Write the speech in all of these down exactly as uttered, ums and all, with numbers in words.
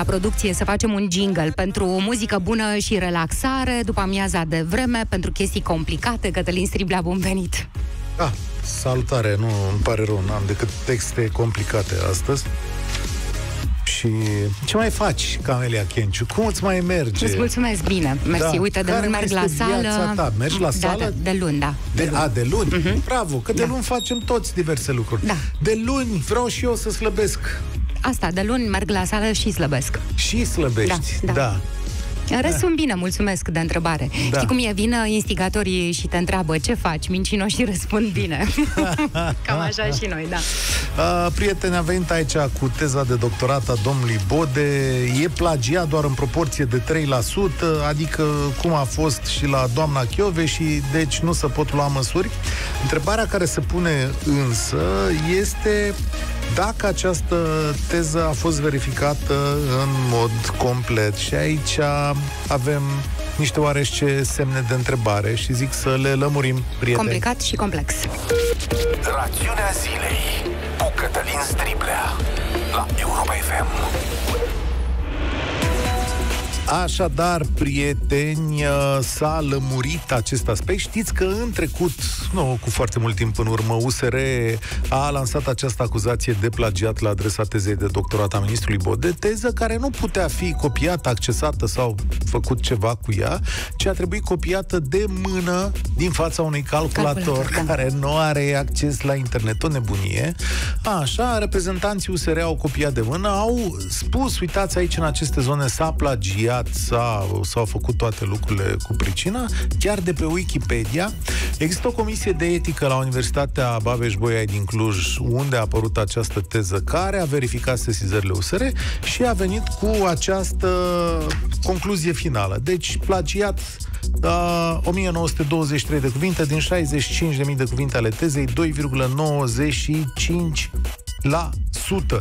la producție să facem un jingle pentru muzică bună și relaxare, după amiaza de vreme, pentru chestii complicate. Cătălin Striblea, bun venit! Ah, salutare, nu, îmi pare rău, n-am decât texte complicate astăzi. Și ce mai faci, Camelia Kenciu? Cum îți mai merge? Îți mulțumesc, bine, mersi. Da. Uite, de Care luni merg la sală. Ta? Mergi la sală? Da, da, de luni, da. De, de a, de luni? Uh-huh. Bravo, că de da. luni facem toți diverse lucruri. Da. De luni vreau și eu să slăbesc. Asta, de luni merg la sală și slăbesc. Și slăbești, da. da. da. În rest, sunt bine, mulțumesc de întrebare. Da. Știi cum e? Vin instigatorii și te întreabă ce faci, mincinoși și răspund bine. Cam așa și noi, da. Uh, prieteni, a venit aici cu teza de doctorat a domnului Bode. E plagiat doar în proporție de trei la sută, adică cum a fost și la doamna Chiove, și deci nu se pot lua măsuri. Întrebarea care se pune însă este dacă această teză a fost verificată în mod complet. Și aici avem niște oarește semne de întrebare și zic să le lămurim, prieteni. Complicat și complex. Rațiunea zilei cu Cătălin Striblea la Europa F M. Așadar, prieteni, s-a lămurit acest aspect. Știți că în trecut, nu cu foarte mult timp în urmă, U S R a lansat această acuzație de plagiat la adresa tezei de doctorat a ministrului Bode, teză care nu putea fi copiată, accesată sau făcut ceva cu ea, ci a trebuit copiată de mână din fața unui calculator, calculator care da. nu are acces la internet, o nebunie. Așa, reprezentanții U S R au copiat de mână, au spus, uitați aici în aceste zone s-a plagiat, S-a, s-au făcut toate lucrurile cu pricina, chiar de pe Wikipedia. Există o comisie de etică la Universitatea Babeș-Bolyai din Cluj, unde a apărut această teză, care a verificat sesizările U S R și a venit cu această concluzie finală. Deci, plagiat uh, o mie nouă sute douăzeci și trei de cuvinte din șaizeci și cinci de mii de cuvinte ale tezei, doi virgulă nouăzeci și cinci la sută.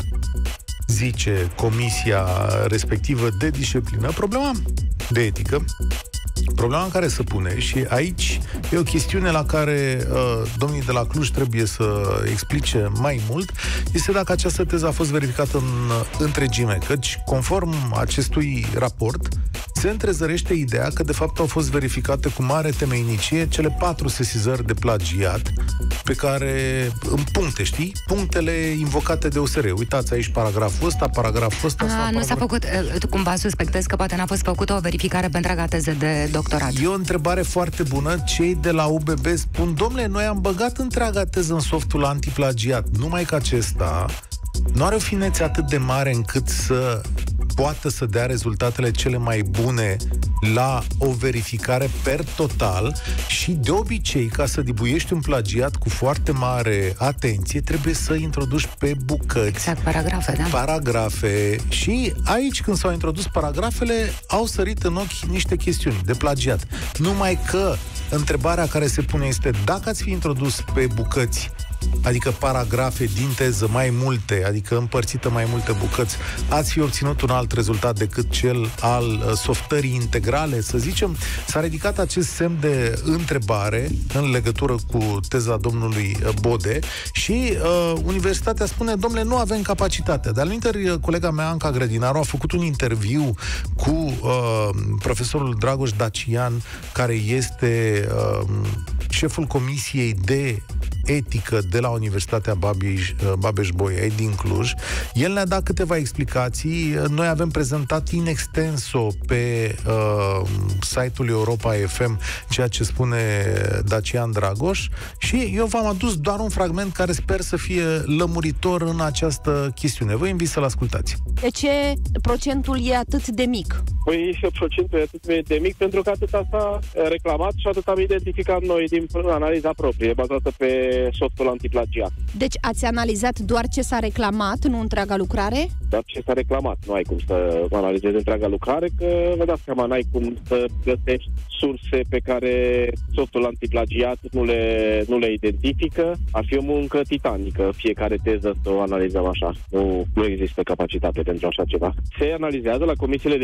Zice comisia respectivă de disciplină. Problema de etică, problema în care se pune, și aici e o chestiune la care uh, domnii de la Cluj trebuie să explice mai mult, este dacă această teză a fost verificată în uh, întregime, căci conform acestui raport se întrezărește ideea că de fapt au fost verificate cu mare temeinicie cele patru sesizări de plagiat pe care, în puncte, știi? Punctele invocate de U S R. Uitați aici paragraful ăsta, paragraful ăsta. A, nu paragraf... s-a făcut, tu cumva suspectezi că poate n-a fost făcută o verificare pe întreaga teză de doctorat. E o întrebare foarte bună. Cei de la U B B spun, domnule, noi am băgat întreaga teză în softul antiplagiat, numai că acesta nu are o finețe atât de mare încât să poată să dea rezultatele cele mai bune la o verificare per total și de obicei, ca să dibuiești un plagiat cu foarte mare atenție, trebuie să introduci pe bucăți. Exact, paragrafe, da. Paragrafe. Și aici, când s-au introdus paragrafele, au sărit în ochi niște chestiuni de plagiat. Numai că întrebarea care se pune este, dacă ați fi introdus pe bucăți, adică paragrafe din teză mai multe, adică împărțită mai multe bucăți, ați fi obținut un alt rezultat decât cel al softării integrale, să zicem. S-a ridicat acest semn de întrebare în legătură cu teza domnului Bode și uh, universitatea spune, domnule, nu avem capacitate. De-al minteri, colega mea, Anca Grădinaru, a făcut un interviu cu uh, profesorul Dragoș Dacian, care este uh, șeful comisiei de etică de la Universitatea Babeș-Bolyai din Cluj. El ne-a dat câteva explicații. Noi avem prezentat in extenso pe uh, site-ul Europa F M ceea ce spune Dacian Dragoș și eu v-am adus doar un fragment care sper să fie lămuritor în această chestiune. Vă invit să-l ascultați. De ce procentul e atât de mic? Păi procentul e atât de mic pentru că atâta s-a reclamat și atât am identificat noi din analiza proprie, bazată pe softul antiplagiat. Deci ați analizat doar ce s-a reclamat, nu întreaga lucrare? Doar ce s-a reclamat. Nu ai cum să analizezi întreaga lucrare, că vă dați seama, n-ai cum să găsești surse pe care softul antiplagiat nu le, nu le identifică. Ar fi o muncă titanică, fiecare teză să o analizăm așa. Nu, nu există capacitate pentru așa ceva. Se analizează la comisiile de, de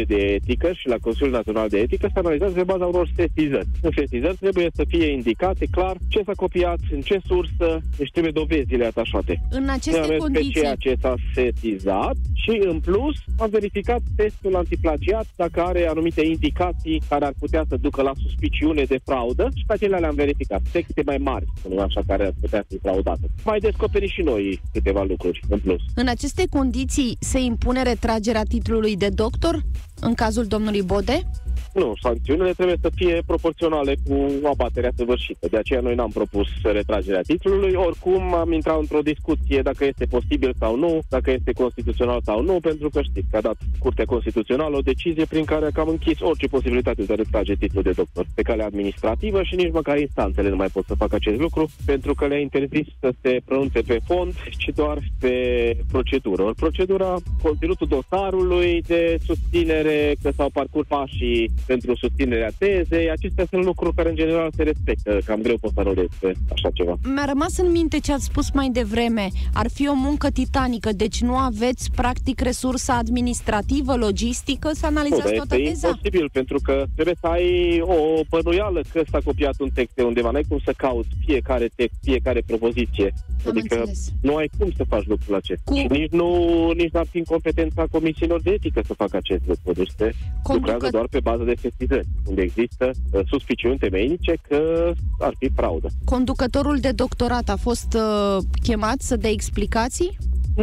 Etică și la Consiliul Național de Etică se analizează pe baza unor sesizări. În sesizări trebuie să fie indicate clar ce s-a copiat, în ce sursă, deci trebuie dovezile atașate. În aceste condiții... pe ceea ce s-a sesizat și, în plus, am verificat testul antiplagiat dacă are anumite indicații care ar putea să ducă la suspiciune de fraudă și pe acelea le-am verificat. Texte mai mari, nu așa, care ar putea fi fraudate. Mai descoperi și noi câteva lucruri în plus. În aceste condiții se impune retragerea titlului de doctor în cazul domnului Bode? Nu, sancțiunile trebuie să fie proporționale cu abaterea săvârșită. De aceea noi n-am propus retragerea titlului. Oricum am intrat într-o discuție dacă este posibil sau nu, dacă este constituțional sau nu, pentru că știți că a dat Curtea Constituțională o decizie prin care a cam închis orice posibilitate de a retrage titlul de doctor pe calea administrativă și nici măcar instanțele nu mai pot să facă acest lucru, pentru că le-a interzis să se pronunțe pe fond, ci doar pe procedură. Or, procedura, conținutul dosarului de susținere, că s-au parcurs pașii pentru susținerea tezei, acestea sunt lucruri care în general se respectă. Cam greu pot să anulez pe așa ceva. Mi-a rămas în minte ce ați spus mai devreme. Ar fi o muncă titanică, deci nu aveți practic resursa administrativă, logistică să analizați nu, toată este teza? imposibil, pentru că trebuie să ai o bănuială că s-a copiat un text de undeva. N-ai cum să cauți fiecare text, fiecare propoziție. Am adică înțeles. nu ai cum să faci lucrul acesta. Cu... Și nici nu nici n-ar fi în competența comisiilor de etică să facă acest lucru. Deci se Conducă... lucrează doar pe bază de sesizări, unde există uh, suspiciuni temeinice că ar fi fraudă. Conducătorul de doctorat a fost uh, chemat să dea explicații?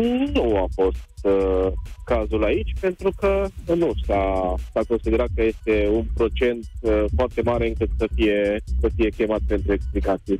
Nu a fost uh, cazul aici, pentru că nu s-a, s-a considerat că este un procent uh, foarte mare încât să fie, să fie chemat pentru explicații.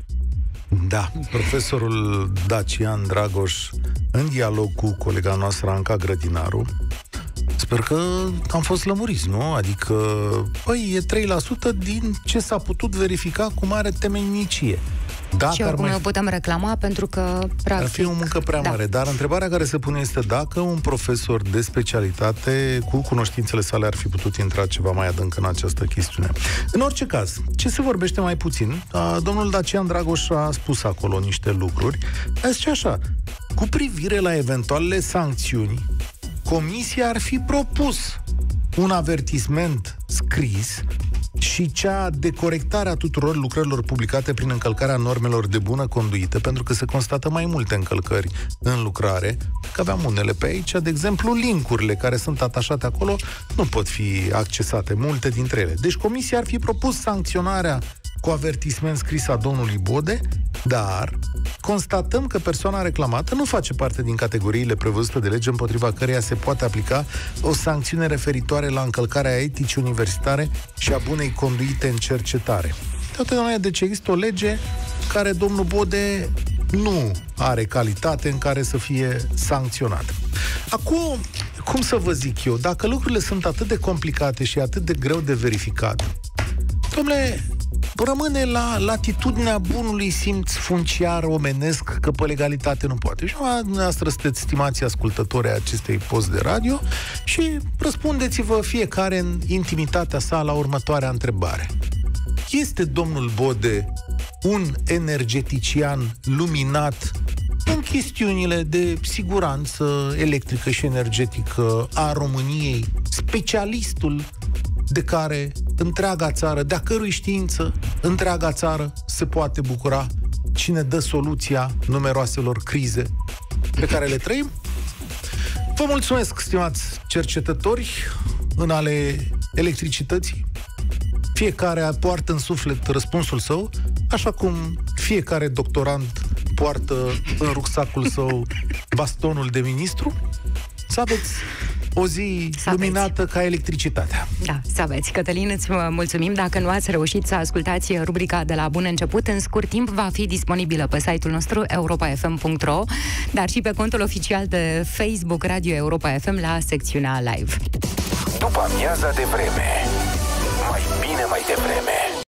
Da, profesorul Dacian Dragoș, în dialog cu colega noastră Anca Grădinaru, sper că am fost lămuriți, nu? Adică, păi, e trei la sută din ce s-a putut verifica cu mare temeinicie. Dacă și oricum mai... noi putem reclama pentru că, practic... Ar fi o muncă prea mare, da. Dar întrebarea care se pune este dacă un profesor de specialitate, cu cunoștințele sale, ar fi putut intra ceva mai adânc în această chestiune. În orice caz, ce se vorbește mai puțin? Domnul Dacian Dragoș a spus acolo niște lucruri. A zis așa, cu privire la eventualele sancțiuni, Comisia ar fi propus un avertisment scris și cea de corectare a tuturor lucrărilor publicate prin încălcarea normelor de bună conduită, pentru că se constată mai multe încălcări în lucrare, că aveam unele pe aici, de exemplu, linkurile care sunt atașate acolo nu pot fi accesate, multe dintre ele. Deci Comisia ar fi propus sancționarea cu avertisment scris a domnului Bode, dar constatăm că persoana reclamată nu face parte din categoriile prevăzute de lege împotriva căreia se poate aplica o sancțiune referitoare la încălcarea eticii universitare și a bunei conduite în cercetare. Totdeauna, deci există o lege care domnul Bode nu are calitate în care să fie sancționat. Acum, cum să vă zic eu, dacă lucrurile sunt atât de complicate și atât de greu de verificat, dom'le, rămâne la latitudinea bunului simț funciar omenesc că pe legalitate nu poate. Și dumneavoastră sunteți stimați ascultători ai acestei post de radio și răspundeți-vă fiecare în intimitatea sa la următoarea întrebare. Este domnul Bode un energetician luminat în chestiunile de siguranță electrică și energetică a României, specialistul de care întreaga țară, de-a cărui știință întreaga țară se poate bucura, cine dă soluția numeroaselor crize pe care le trăim? Vă mulțumesc, stimați cercetători în ale electricității. Fiecare poartă în suflet răspunsul său, așa cum fiecare doctorand poartă în rucsacul său bastonul de ministru. Să aveți o zi să luminată aveți. Ca electricitatea. Da, să aveți. Cătălin, îți mulțumim. Dacă nu ați reușit să ascultați rubrica de la bun început, în scurt timp va fi disponibilă pe site-ul nostru europa f m punct r o, dar și pe contul oficial de Facebook Radio Europa F M la secțiunea live. După amiaza de vreme. Mai bine mai devreme.